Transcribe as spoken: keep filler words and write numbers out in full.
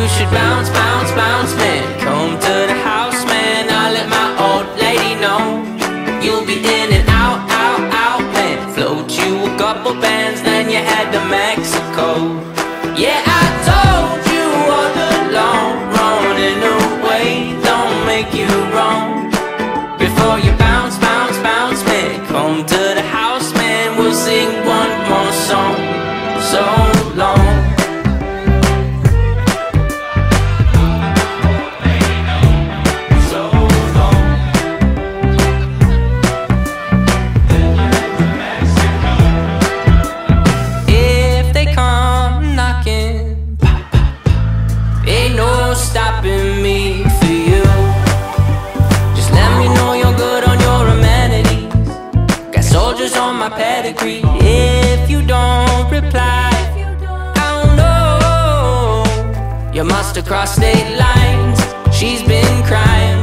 should bounce, bounce, bounce, man. Come to the house, man. I'll let my old lady know. You'll be in and out, out, out, man. Float you a couple bands, then you head to Mexico. Yeah, I told you all along, running away don't make you wrong. Before you bounce, bounce, bounce, man. Come to the house, man. We'll sing one more song. So long. Stopping me for you. Just let me know you're good on your amenities. Got soldiers on my pedigree. If you don't reply, I'll know you must have crossed state lines. She's been crying.